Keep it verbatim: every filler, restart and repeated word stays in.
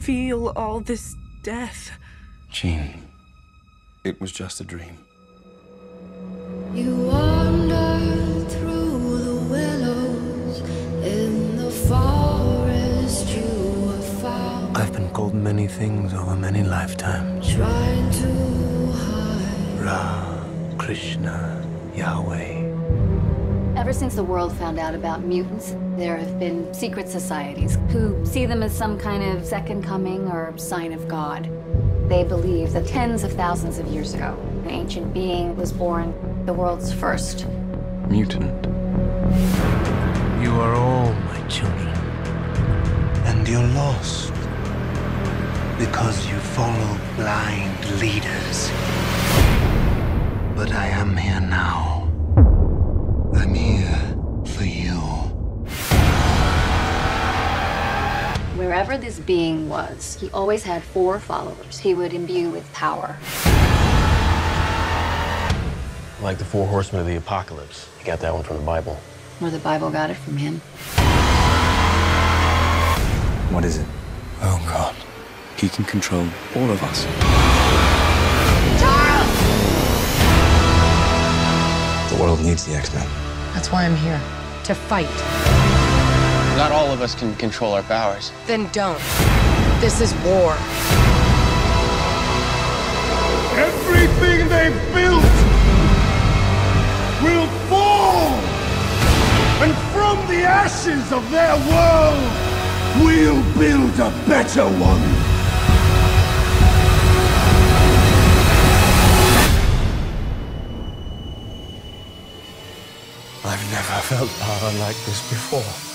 feel all this death. Jean, it was just a dream. You wander through the willows in the forest you have found. I've been called many things over many lifetimes. Trying to hide. Ra, Krishna, Yahweh. Ever since the world found out about mutants, there have been secret societies who see them as some kind of second coming or sign of God. They believe that tens of thousands of years ago, an ancient being was born, the world's first. Mutant. You are all my children. And you're lost because you follow blind leaders. But I am here now. I'm here for you. Wherever this being was, he always had four followers he would imbue with power. Like the four horsemen of the apocalypse. He got that one from the Bible. Or the Bible got it from him. What is it? Oh, God. He can control all of us. The world needs the X-Men. That's why I'm here. To fight. Not all of us can control our powers. Then don't. This is war. Everything they've built will fall! And from the ashes of their world, we'll build a better one! I've never felt power like this before.